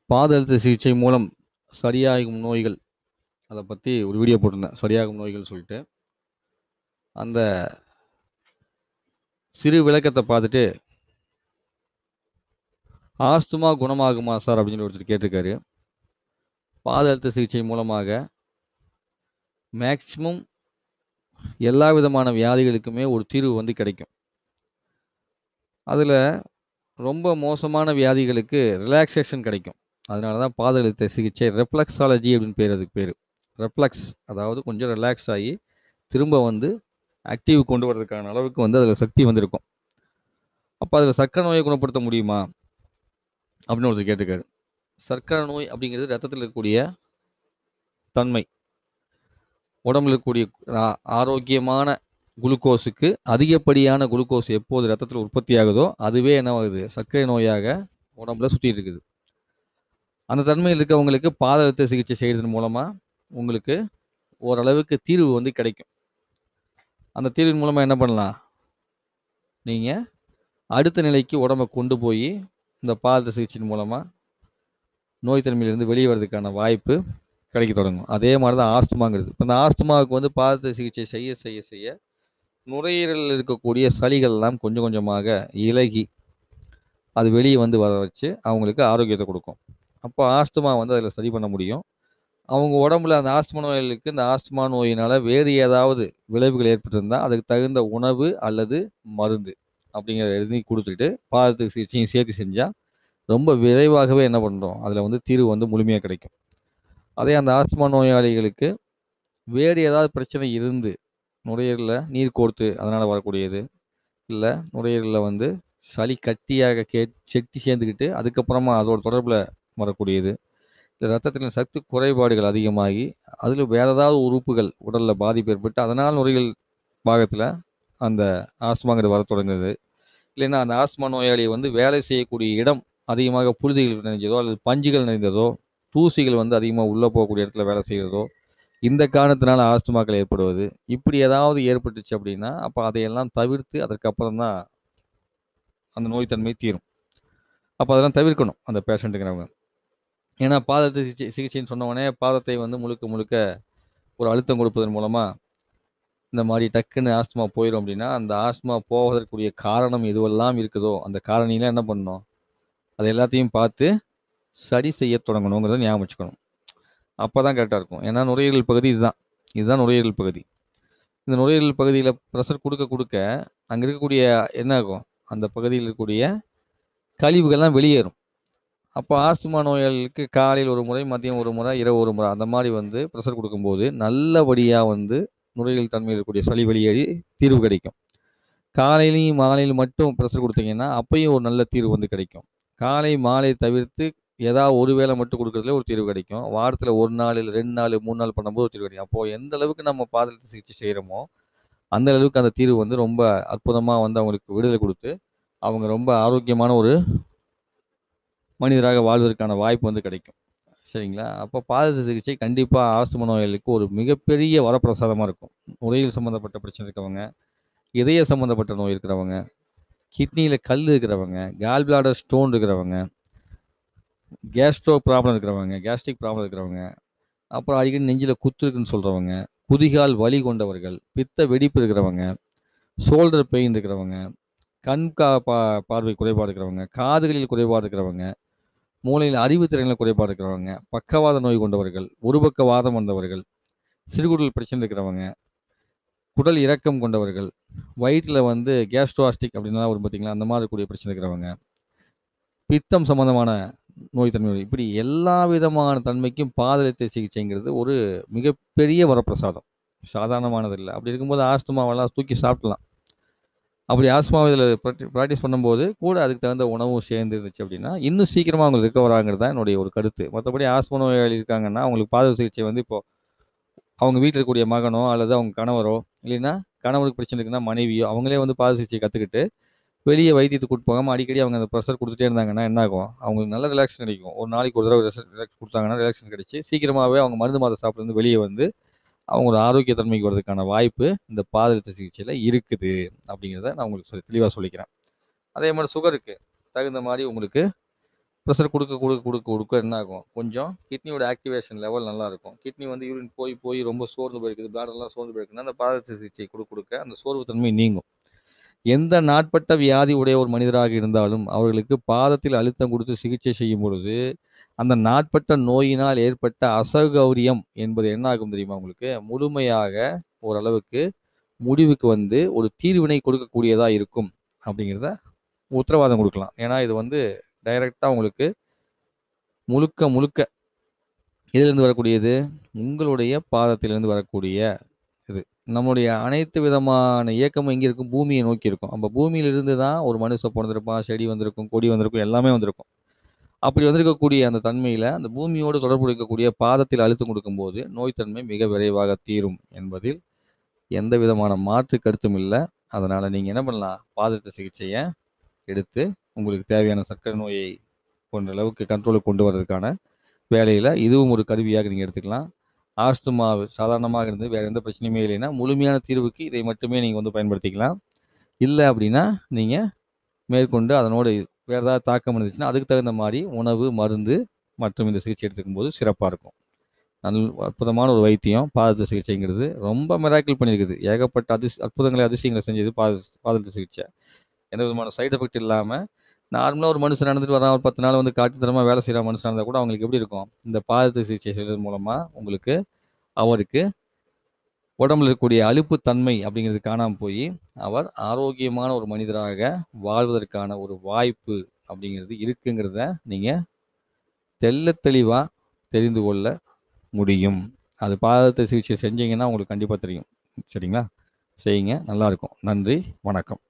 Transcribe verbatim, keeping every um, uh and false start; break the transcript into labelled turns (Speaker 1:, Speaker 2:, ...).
Speaker 1: பாத அழுத்த சிகிச்சை மூலம் சரியாகும் நோய்கள், அத பத்தி ஒரு வீடியோ போட்டிருந்தேன். சரியாகும் நோய்கள்னு சொல்லிட்டு. அந்த சிறு விளக்கத்த பார்த்துட்டு, "ஆஸ்துமா குணமாகுமா சார்?" அப்படின்னு ஒருத்தர் கேட்டிருக்காரு. பாத அழுத்த சிகிச்சை மூலமாக மேக்ஸிமம் எல்லா விதமான வியாதிகளுக்குமே ஒரு தீர்வு வந்து கிடைக்கும். அதுல ரொம்ப மோசமான வியாதிகளுக்கு ரிலாக்சேஷன் கிடைக்கும். அதனால தான் பாத அழுத்த சிகிச்சை ரெஃப்ளெக்ஸாலஜி அப்படின்னு பேரு அதுக்கு பேரு. ரெஃப்ளெக்ஸ் அதாவது கொஞ்சம் ரிலாக்ஸ் ஆயி, திரும்ப வந்து ஆக்டிவ் கொண்டு வரதுக்கான அளவுக்கு வந்து அதுல சக்தி வந்து இருக்கும். அப்ப அதுல சர்க்கரை நோய குணப்படுத்த முடியுமா? அப்படின்னு ஒருத்தர் கேட்டிருக்காரு. சர்க்கரை நோய் அப்படிங்கிறது ரத்தத்துல இருக்கக்கூடிய தன்மை. உடம்புல இருக்கக்கூடிய ஆ ஆரோக்கியமான குளுக்கோஸுக்கு அதிகப்படியான குளுக்கோஸ் எப்போது ரத்தத்துல உற்பத்தி ஆகுதோ, அதுவே என்னவாகுது? சர்க்கரை நோயாக உடம்புல சுத்திட்டு இருக்குது. அந்த தன்மையில் இருக்கவங்களுக்கு பாத அழுத்த சிகிச்சை செய்றதன் மூலமா, உங்களுக்கு ஓரளவுக்கு தீர்வு வந்து கிடைக்கும். அந்த தீர்வின் மூலமா என்ன பண்ணலாம்? நீங்க அடுத்த நிலைக்கு உடம்ப கொண்டு போயி, இந்த பாத அழுத்த சிகிச்சையின் மூலமா நோய் தன்மையிலிருந்து வெளிய வரதுக்கான வாய்ப்பு கிடைக்க தொடங்கும். அதே மாரி தான் ஆஸ்துமாங்கிறது. இப்ப இந்த ஆஸ்துமாவுக்கு வந்து பாத அழுத்த சிகிச்சை செய்ய செய்ய செய்ய, நுரையீரலில் இருக்கக்கூடிய சளிகள்லாம் கொஞ்சம் கொஞ்சமாக இளகி, அது வெளிய வந்து வர வச்சு, அவங்களுக்கு ஆரோக்கியத்த குடுக்கும். அப்போ ஆஸ்துமா வந்து அதில சரி பண்ண முடியும். அவங்க உடம்புல அந்த ஆஸ்துமா நோயாளிகளுக்கு இந்த ஆஸ்துமா நோயினால வேறு ஏதாவது விளைவுகள் ஏற்பட்டிருந்தா, அதுக்கு தகுந்த உணவு அல்லது மருந்து அப்படிங்கிறத எழுதி குடுத்துட்டு, பாதத்துக்கு சிகிச்சையும் சேர்த்து செஞ்சா, ரொம்ப விரைவாகவே என்ன பண்றோம், அதில வந்து தீர்வு வந்து முழுமையா கிடைக்கும். அதே அந்த ஆஸ்துமா நோயாளிகளுக்கு வேறு ஏதாவது பிரச்சனை இருந்து, நுரையீரல்ல நீர் கோர்த்து அதனால வரக்கூடியது, இல்ல நுரையீரல்ல வந்து சளி கட்டியாக கெ செட்டி சேர்ந்துக்கிட்டு, அதுக்கப்புறமா அதோட தொடர்புல வரக்கூடியது. இல்ல ரத்தத்தில சத்து குறைபாடுகள் அதிகமாகி, அதில வேற ஏதாவது உறுப்புகள் உடல்ல பாதிப்பு ஏற்பட்டு, அதனால நுரையீரல் பாகத்தில அந்த ஆஸ்துமாங்கிறது வரத் தொடங்குது. இல்லைன்னா அந்த ஆஸ்துமா நோயாளி வந்து வேலை செய்யக்கூடிய இடம் அதிகமாக புழுதிகள் நிறைஞ்சதோ, அல்லது பஞ்சுகள் நிறைந்ததோ, தூசிகள் வந்து அதிகமா உள்ள போகக்கூடிய இடத்துல வேலை செய்றதோ, இந்த காரணத்தினால ஆஸ்துமாக்கள் ஏற்படுவது. இப்படி ஏதாவது ஏற்பட்டுச்சு அப்படின்னா, அப்ப அதையெல்லாம் தவிர்த்து அதற்கப்புறம் தான் அந்த நோய் தன்மை தீரும். அப்ப அதெல்லாம் தவிர்க்கணும் அந்த பேஷண்ட்டுங்கிறவங்க. ஏன்னா பாதத்து சிகிச்சை சிகிச்சைன்னு சொன்ன உடனே பாதத்தை வந்து முழுக்க முழுக்க ஒரு அழுத்தம் கொடுப்பதன் மூலமா, இந்த மாரி டக்குன்னு ஆஸ்துமா போயிரும் அப்படின்னா, அந்த ஆஸ்துமா போவதற்குரிய காரணம் எதுவெல்லாம் இருக்குதோ, அந்த காரணிலாம் என்ன பண்ணணும்? அது எல்லாத்தையும் பார்த்து சரி செய்ய தொடங்கணுங்கிறத ஞாபகம் வச்சுக்கணும். அப்பதான் கரெக்ட்டா இருக்கும். ஏன்னா நுரையீரல் பகுதி இதுதான். இதுதான் நுரையீரல் பகுதி. இந்த நுரையீரல் பகுதியில பிரஷர் குடுக்க குடுக்க, அங்க இருக்கக்கூடிய என்ன ஆகும்? அந்த பகுதியில் இருக்கக்கூடிய கழிவுகள்லாம் வெளியேறும். அப்போ ஆஸ்துமா நோயாளிகளுக்கு காலையில் ஒரு முறை, மதியம் ஒரு முறை, இரவு ஒரு முறை அந்த மாரி வந்து பிரஷர் குடுக்கும்போது, நல்லபடியா வந்து நுரையீரல் தன்மையில் இருக்கக்கூடிய சளி வெளியேறி தீர்வு கிடைக்கும். காலையிலயும், மாலையிலும் மட்டும் பிரஷர் குடுத்தீங்கன்னா, அப்பயும் ஒரு நல்ல தீர்வு வந்து கிடைக்கும். காலை, மாலை தவிர்த்து ஏதாவது ஒரு வேளை மட்டும் குடுக்கறதுல ஒரு தீர்வு கிடைக்கும். வாரத்தில ஒரு நாள், இல்ல ரெண்டு நாள், மூணு நாள் பண்ணும்போது ஒரு தீர்வு கிடைக்கும். அப்போ எந்த அளவுக்கு நம்ம பாத அழுத்த சிகிச்சை செய்றோமோ, அந்த அளவுக்கு அந்த தீர்வு வந்து ரொம்ப அற்புதமா வந்து அவங்களுக்கு விடுதலை குடுத்து, அவங்க ரொம்ப ஆரோக்கியமான ஒரு மனிதராக வாழ்வதற்கான வாய்ப்பு வந்து கிடைக்கும். சரிங்களா? அப்போ பாத சிகிச்சை கண்டிப்பா ஆஸ்துமா நோயாளிகளுக்கு ஒரு மிகப்பெரிய வரப்பிரசாதமா இருக்கும். நுரையீரல் சம்மந்தப்பட்ட பிரச்சனை இருக்கவங்க, இதய சம்மந்தப்பட்ட நோய் இருக்கிறவங்க, கிட்னியில கல் இருக்கிறவங்க, கால் பிளாடர் ஸ்டோன் இருக்கிறவங்க, கேஸ்ட்ரோ ப்ராப்ளம் இருக்கிறவங்க, கேஸ்ட்ரிக் ப்ராப்ளம் இருக்கிறவங்க, அப்புறம் அடிக்கடி நெஞ்சில குத்து இருக்குன்னு சொல்றவங்க, குதிகால் வலி கொண்டவர்கள், பித்த வெடிப்பு இருக்கிறவங்க, ஷோல்டர் பெயின் இருக்கிறவங்க, கண் கா பா பார்வை குறைபாடு இருக்கிறவங்க, காதுகளில் குறைபாடு இருக்கிறவங்க, மூளையில அறிவு திறன்ல குறைபாடு இருக்கிறவங்க, பக்கவாத நோய் கொண்டவர்கள், ஒரு பக்க வாதம் வந்தவர்கள், சிறுகுடல் பிரச்சனை இருக்கிறவங்க, குடல் இறக்கம் கொண்டவர்கள், வயிற்றில வந்து கேஸ்ட்ரோஆஸ்டிக் அப்படின்லாம் வரும் பார்த்தீங்களா? அந்த மாதிரி இருக்கக்கூடிய பிரச்சனை இருக்கிறவங்க, பித்தம் சம்மந்தமான நோய் தன்மை இப்படி எல்லா விதமான தன்மைக்கும் பாதரத்த சிகிச்சைங்கிறது ஒரு மிகப்பெரிய வரப்பிரசாதம். சாதாரணமானது இல்ல. அப்படி இருக்கும்போது ஆஸ்துமாவெல்லாம் தூக்கி சாப்பிடலாம். அப்படி ஆஸ்துமாவ இதில பிராக்டி பிராக்டிஸ் பண்ணும்போது, கூட அதுக்கு தகுந்த உணவும் சேர்ந்து இருந்துச்சு அப்படின்னா, இன்னும் சீக்கிரமா அவங்க ரிகவர் ஆகுங்கிறது தான் என்னுடைய ஒரு கருத்து. மத்தபடி ஆஸ்துமா நோயாளி இருக்காங்கன்னா, அவங்களுக்கு பாத சிகிச்சை வந்து இப்போ அவங்க வீட்ல இருக்கக்கூடிய மகனோ, அல்லது அவங்க கணவரோ, இல்லைன்னா கணவருக்கு பிரச்சனை இருக்குன்னா மனைவியோ, அவங்களே வந்து பாத சிகிச்சை கத்துக்கிட்டு, வெளிய வைத்தியத்துக்கு கூட்டு போகாம அடிக்கடி அவங்க அந்த பிரஷர் குடுத்துட்டே இருந்தாங்கன்னா என்ன ஆகும்? அவங்களுக்கு நல்ல ரிலாக்ஸேஷன் கிடைக்கும். ஒரு நாளைக்கு ஒரு தடவ ரிச ரிலாக்ஸ் குடுத்தாங்கன்னா, ரிலாக்ஸேஷன் கிடைச்சு, சீக்கிரமாவே அவங்க மருந்து மாத்திரை சாப்பிட்டுலருந்து வெளிய வந்து, அவங்க ஒரு ஆரோக்கிய தன்மைக்கு வரதுக்கான வாய்ப்பு இந்த பாத அழுத்த சிகிச்சையில இருக்குது. அப்படிங்கிறத நான் உங்களுக்கு சொல்லி தெளிவா சொல்லிக்கிறேன். அதே மாரி சுகருக்கு தகுந்த மாரி உங்களுக்கு ப்ரெஷர் குடுக்க, குடுக்க, குடுக்க, குடுக்க என்ன ஆகும்? கொஞ்சம் கிட்னியோட ஆக்டிவேஷன் லெவல் நல்லாருக்கும். கிட்னி வந்து யூரின் போய், போய் ரொம்ப சோர்ந்து போயிருக்குது, பிளாடர்லாம் சோர்ந்து போயிருக்குன்னா, அந்த பாதரச சிகிச்சை குடுக்க, குடுக்க அந்த சோர்வு தன்மை நீங்கும். எந்த நாட்பட்ட வியாதி உடைய ஒரு மனிதராக இருந்தாலும், அவர்களுக்கு பாதத்தில் அழுத்தம் குடுத்து சிகிச்சை செய்யும் பொழுது, அந்த நாட்பட்ட நோயினால் ஏற்பட்ட அசௌகரியம் என்பது என்ன ஆகும் தெரியுமா உங்களுக்கு? முழுமையாக ஓரளவுக்கு முடிவுக்கு வந்து ஒரு தீர்வினை கொடுக்கக்கூடியதா இருக்கும். அப்படிங்கிறத உத்தரவாதம் குடுக்கலாம். ஏன்னா, இது வந்து டைரக்ட்டா உங்களுக்கு முழுக்க, முழுக்க எதிலிருந்து வரக்கூடியது? உங்களுடைய பாதத்திலிருந்து வரக்கூடிய இது. நம்முடைய அனைத்து விதமான இயக்கமும் எங்க இருக்கும்? பூமிய நோக்கி இருக்கும். அப்ப பூமியிலிருந்து தான் ஒரு மனுஷன் பொறந்திருப்பான், செடி வந்திருக்கும், கொடி வந்திருக்கும், எல்லாமே வந்திருக்கும். அப்படி வந்திருக்கக்கூடிய அந்த தன்மையில, அந்த பூமியோடு தொடர்பு இருக்கக்கூடிய பாதத்தில் அழுத்தம் குடுக்கும்போது, நோய் தன்மை மிக விரைவாக தீரும் என்பதில் எந்த விதமான மாற்று கருத்தும் இல்ல. அதனால நீங்க என்ன பண்ணலாம்? பாதத்த சிகிச்சைய எடுத்து, உங்களுக்கு தேவையான சர்க்கரை நோயை போன்ற அளவுக்கு கண்ட்ரோலுக்கு கொண்டு வரதுக்கான வேலையில இதுவும் ஒரு கருவியாக நீங்க எடுத்துக்கலாம். ஆஸ்துமா சாதாரணமாக இருந்து வேற எந்த பிரச்சனையுமே இல்லைன்னா, முழுமையான தீர்வுக்கு இதை மட்டுமே நீங்க வந்து பயன்படுத்திக்கலாம். இல்ல அப்படின்னா, நீங்க மேற்கொண்டு அதனோட வேற ஏதாவது தாக்கம் இருந்துச்சுன்னா, அதுக்கு தகுந்த மாரி உணவு, மருந்து மற்றும் இந்த சிகிச்சை எடுத்துக்கும்போது சிறப்பா இருக்கும். நல் அற்புதமான ஒரு வைத்தியம் பாதத்த சிகிச்சைங்கிறது. ரொம்ப மிராக்கிள் பண்ணியிருக்குது. ஏகப்பட்ட அதிஸ் அற்புதங்களை, அதிசயங்கள செஞ்சது பாத பாதத்த சிகிச்சை. எந்த விதமான சைட் எஃபெக்ட் இல்லாம, நார்மலா ஒரு மனுஷன் நடந்துட்டு வரான், ஒரு பத்து நாள் வந்து காட்டுத்தனமா வேலை செய்ற மனுஷனா இருந்தா கூட அவங்களுக்கு எப்படி இருக்கும்? இந்த பாதத்த சிகிச்சை செய்றது மூலமா உங்களுக்கு அவருக்கு உடம்புல இருக்கக்கூடிய அலுப்பு தன்மை அப்படிங்கிறது காணாம போயி, அவர் ஆரோக்கியமான ஒரு மனிதராக வாழ்வதற்கான ஒரு வாய்ப்பு அப்படிங்கிறது இருக்குங்கிறத நீங்க தெள்ளத் தெளிவா தெரிந்து கொள்ள முடியும். அது பாதத்த சிகிச்சை செஞ்சீங்கன்னா உங்களுக்கு கண்டிப்பா தெரியும். சரிங்களா? செய்யுங்க. நல்லாருக்கும். நன்றி. வணக்கம்.